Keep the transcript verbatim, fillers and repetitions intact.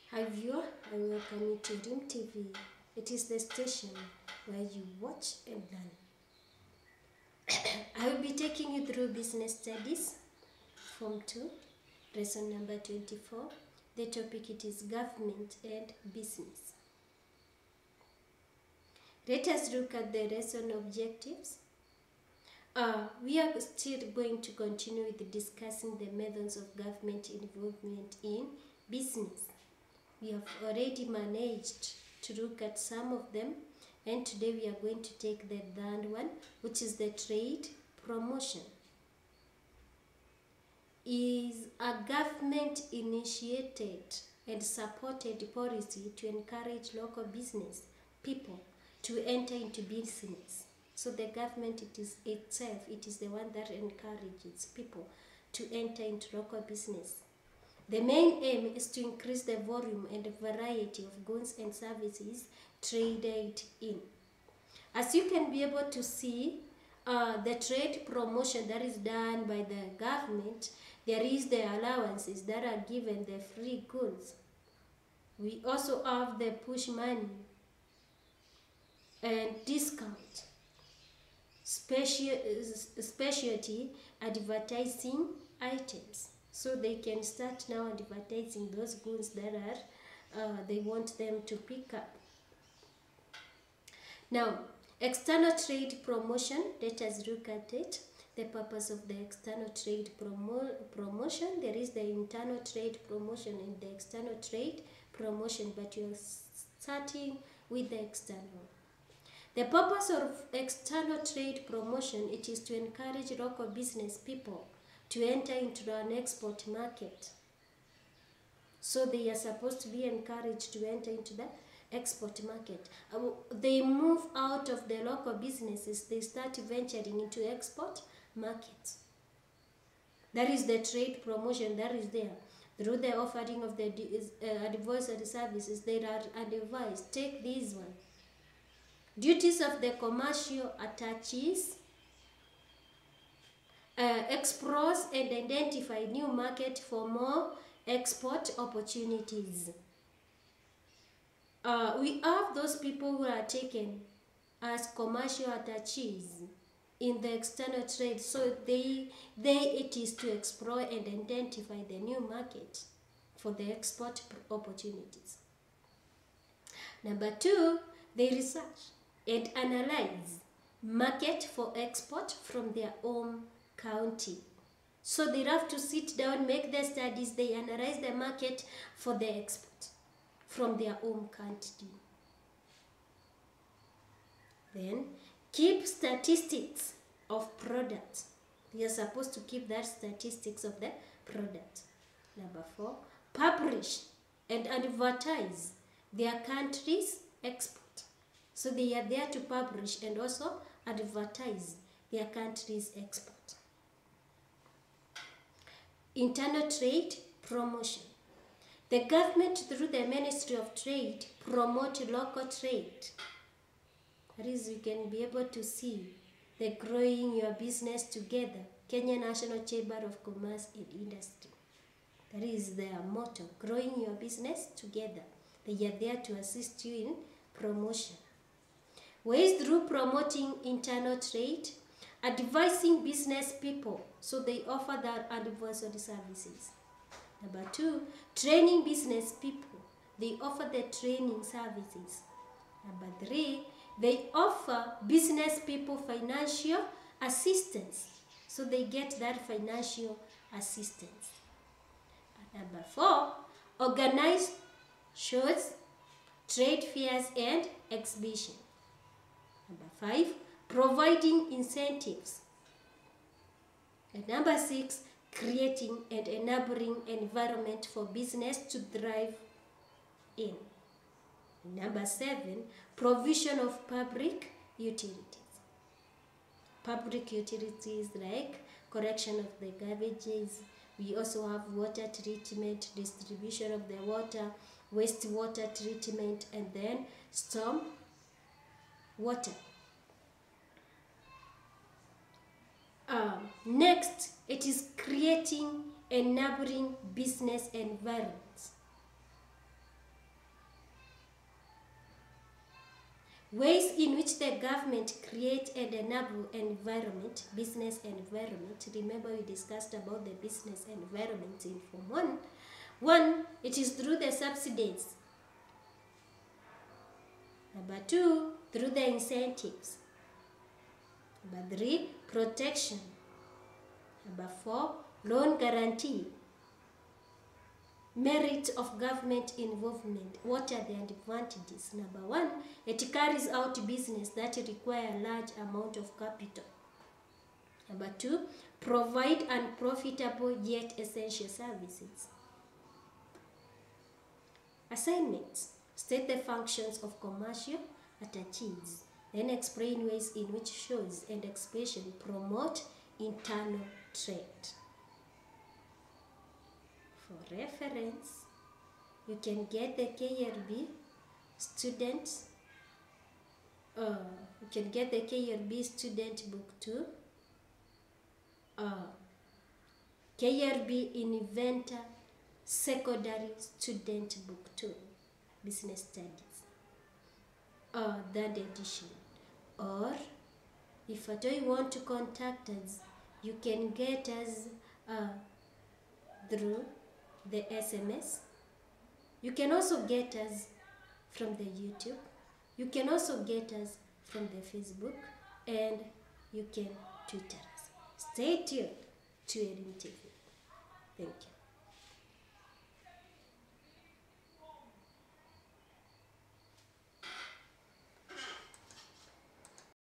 Hi viewer, I welcome you to Dream T V. It is the station where you watch and learn. I will be taking you through business studies, Form two, lesson number twenty-four. The topic it is government and business. Let us look at the lesson objectives. Uh, we are still going to continue with discussing the methods of government involvement in business. We have already managed to look at some of them, and today we are going to take the third one, which is the trade promotion. Is a government initiated and supported policy to encourage local business people to enter into business. So the government it is itself, it is the one that encourages people to enter into local business. The main aim is to increase the volume and variety of goods and services traded in. As you can be able to see, uh, the trade promotion that is done by the government, there is the allowances that are given, the free goods. We also have the push money and discount, special, specialty advertising items. So they can start now advertising those goods that are uh, they want them to pick up. Now, external trade promotion, let us look at it. The purpose of the external trade promo promotion, there is the internal trade promotion and the external trade promotion, but you are starting with the external. The purpose of external trade promotion, it is to encourage local business people to enter into an export market. So they are supposed to be encouraged to enter into the export market. Uh, they move out of the local businesses, they start venturing into export markets. That is the trade promotion that is there. Through the offering of the uh, advisory services, they are advised, take this one. Duties of the commercial attaches, uh, explores and identify new market for more export opportunities. Uh, we have those people who are taken as commercial attaches in the external trade, so they, they it is to explore and identify the new market for the export opportunities. Number two, they research and analyze market for export from their own county. So they have to sit down, make the studies, they analyze the market for the export from their own country. Then keep statistics of products. They are supposed to keep that statistics of the product. Number four, publish and advertise their country's export. So they are there to publish and also advertise their country's export. Internal trade promotion. The government through the Ministry of Trade promote local trade. That is, you can be able to see the growing your business together. Kenya National Chamber of Commerce and Industry. That is their motto, growing your business together. They are there to assist you in promotion. Ways through promoting internal trade, advising business people, so they offer their advisory services. Number two, training business people, they offer the training services. Number three, they offer business people financial assistance, so they get that financial assistance. And number four, organize shows, trade fairs and exhibition. Number five, providing incentives. And number six, creating and enabling environment for business to thrive in. And number seven, provision of public utilities. Public utilities like collection of the garbages. We also have water treatment, distribution of the water, wastewater treatment, and then storm water. Um, next, it is creating enabling business environments. Ways in which the government create and enable environment, business environment. Remember we discussed about the business environment in Form one. One, it is through the subsidies. Number two, through the incentives. Number three, protection. Number four, loan guarantee. Merit of government involvement. What are the advantages? Number one, it carries out business that require a large amount of capital. Number two, provide unprofitable yet essential services. Assignments. State the functions of commercial attaches. Then explain ways in which shows and expression promote internal trade. For reference, you can get the K L B student, uh, you can get the K L B student book two, uh, K L B Inventor Secondary Student Book two, Business Studies, uh, third edition. Or if at all you want to contact us, you can get us uh, through the S M S. You can also get us from the YouTube. You can also get us from the Facebook, and you can Twitter us. Stay tuned to Elim T V. Thank you.